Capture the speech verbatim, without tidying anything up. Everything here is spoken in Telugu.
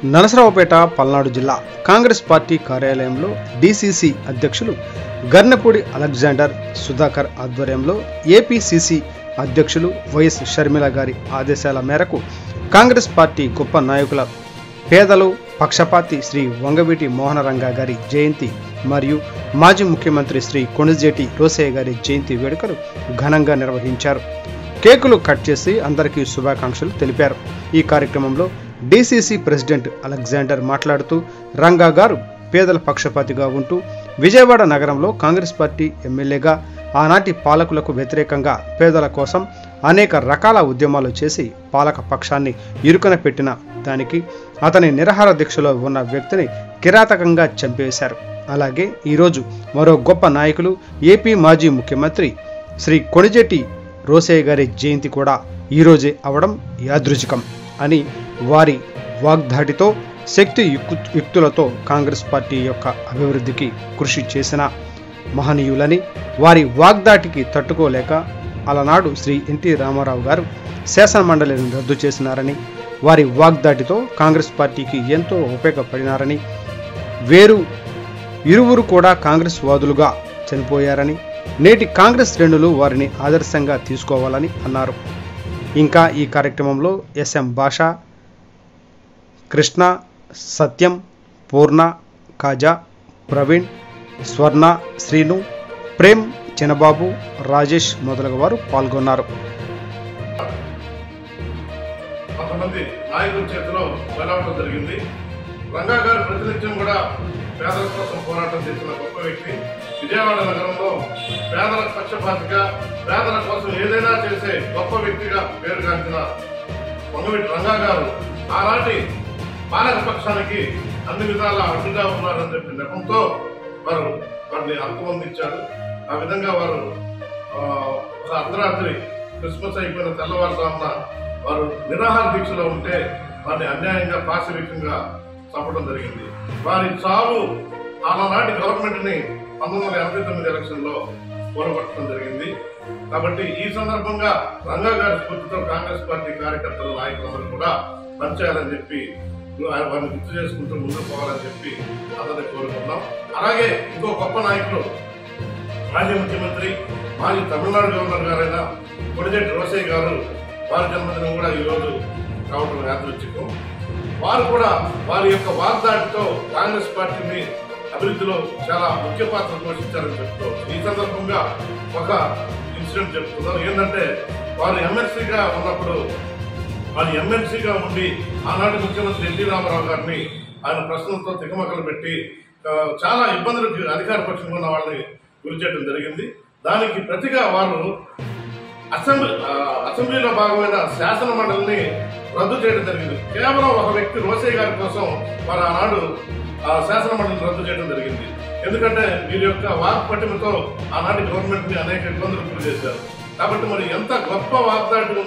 నరసరావుపేట పల్నాడు జిల్లా కాంగ్రెస్ పార్టీ కార్యాలయంలో డీసీసీ అధ్యక్షులు గర్నపూడి అలెగ్జాండర్ సుధాకర్ ఆధ్వర్యంలో ఏపీసీసీ అధ్యక్షులు వైఎస్ షర్మిల గారి ఆదేశాల మేరకు కాంగ్రెస్ పార్టీ గొప్ప నాయకుల పేదలు పక్షపాతి శ్రీ వంగవీటి మోహనరంగా గారి జయంతి మరియు మాజీ ముఖ్యమంత్రి శ్రీ కొణిజేటి రోసయ్య గారి జయంతి వేడుకలు ఘనంగా నిర్వహించారు. కేకులు కట్ చేసి అందరికీ శుభాకాంక్షలు తెలిపారు. ఈ కార్యక్రమంలో డీసీసీ ప్రెసిడెంట్ అలెగ్జాండర్ మాట్లాడుతూ రంగా గారు పేదల పక్షపాతిగా ఉంటూ విజయవాడ నగరంలో కాంగ్రెస్ పార్టీ ఎమ్మెల్యేగా ఆనాటి పాలకులకు వ్యతిరేకంగా పేదల కోసం అనేక రకాల ఉద్యమాలు చేసి పాలక పక్షాన్ని ఇరుకన పెట్టిన దానికి అతని నిరాహార దీక్షలో ఉన్న వ్యక్తిని కిరాతకంగా చంపేశారు. అలాగే ఈరోజు మరో గొప్ప నాయకులు ఏపీ మాజీ ముఖ్యమంత్రి శ్రీ కొణిజేటి రోసయ్య గారి జయంతి కూడా ఈరోజే అవడం యాదృచ్ఛికం అని వారి వాగ్దాటితో శక్తి యుక్తులతో కాంగ్రెస్ పార్టీ యొక్క అభివృద్ధికి కృషి చేసిన మహనీయులని, వారి వాగ్దాటికి తట్టుకోలేక అలనాడు శ్రీ ఎన్టీ రామారావు గారు శాసనమండలిని రద్దు చేసినారని, వారి వాగ్దాటితో కాంగ్రెస్ పార్టీకి ఎంతో ఉపయోగపడినారని, వేరు ఇరువురు కూడా కాంగ్రెస్ వాదులుగా చనిపోయారని, నేటి కాంగ్రెస్ శ్రేణులు వారిని ఆదర్శంగా తీసుకోవాలని అన్నారు. ఇంకా ఈ కార్యక్రమంలో ఎస్ఎం భాష, కృష్ణ, సత్యం, పూర్ణ, కాజా, ప్రవీణ్, స్వర్ణ, శ్రీను, ప్రేమ్, చిన్నబాబు, రాజేష్ మొదలగు వారు పాల్గొన్నారు. కొంతమంది నాయకుల చేతిలో వెలవడం జరిగింది. రంగా గారు ప్రతినిత్యం కూడా పేదల కోసం పోరాటం చేసిన గొప్ప వ్యక్తి. విజయవాడ నగరంలో పేదల పక్షపాతిగా పేదల కోసం ఏదైనా చేసే గొప్ప వ్యక్తిగా పేరుగాంచిన వంగవీటి రంగా గారు ఆనాటి పాలక పక్షానికి అన్ని విధాల అడ్డుగా ఉన్నారని చెప్పిన నెపంతో వారు వారిని అంతమొందించారు. ఆ విధంగా వారు అర్ధరాత్రి క్రిస్మస్ అయిపోయిన తెల్లవారుజామున వారు నిరాహార దీక్షలో ఉంటే వారిని అన్యాయంగా పాశవికంగా చంపడం జరిగింది. వారి చావు ఆనాటి గవర్నమెంట్ ని పంతొమ్మిది వందల ఎనభై తొమ్మిది ఎలక్షన్ లో కూలగొట్టడం జరిగింది. కాబట్టి ఈ సందర్భంగా రంగా గారి స్ఫూర్తితో కాంగ్రెస్ పార్టీ కార్యకర్తలు నాయకులందరూ కూడా పనిచేయాలని చెప్పి వారిని గుర్తు చేసుకుంటూ ముందుకు పోవాలని చెప్పి అందరినీ కోరుకుంటున్నాం. అలాగే ఇంకో గొప్ప నాయకులు మాజీ ముఖ్యమంత్రి మాజీ తమిళనాడు గవర్నర్ గారైన కొణిజేటి రోసయ్య గారు, వారి జన్మదినం కూడా ఈరోజు కావడం యాదృచ్ఛికం. వారు కూడా వారి యొక్క వాగ్దాటితో కాంగ్రెస్ పార్టీని అభివృద్ధిలో చాలా ముఖ్య పాత్ర పోషించారని చెప్తూ ఈ సందర్భంగా ఒక ఇన్సిడెంట్ చెప్తున్నారు. ఏంటంటే వారు ఎమ్మెల్సీగా ఉన్నప్పుడు వారు ఎమ్మెల్సీగా ఉండి ఆనాటి ముఖ్యమంత్రి ఎన్టీ రామారావు గారిని ఆయన ప్రశ్నలతో తికమకలు పెట్టి చాలా ఇబ్బందులకు అధికార పక్షంగా ఉన్న వాళ్ళని గురి చేయడం జరిగింది. దానికి ప్రతిగా వారు అసెంబ్లీ అసెంబ్లీలో భాగమైన శాసన మండలిని రద్దు చేయడం జరిగింది. కేవలం ఒక వ్యక్తి రోసయ్య గారి కోసం వారు ఆనాడు శాసన మండలిని రద్దు చేయడం జరిగింది. ఎందుకంటే వీరి యొక్క వాక్ పటిమతో ఆనాటి గవర్నమెంట్ ని అనేక ఇబ్బందులు గురి చేశారు. కాబట్టి మరి ఎంత గొప్ప వాగ్దాటి